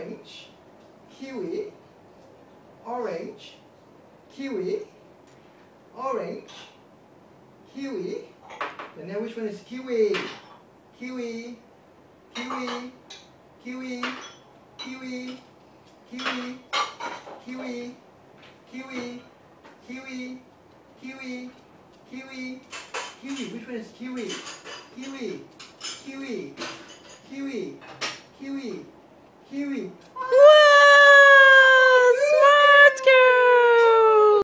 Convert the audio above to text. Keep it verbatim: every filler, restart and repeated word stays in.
orange, kiwi, orange, kiwi, orange, kiwi. And now which one is kiwi? Kiwi, kiwi, kiwi, kiwi, kiwi, kiwi, kiwi, kiwi, kiwi, kiwi, kiwi. Which one is kiwi? Kiwi, kiwi, kiwi, kiwi, kiwi.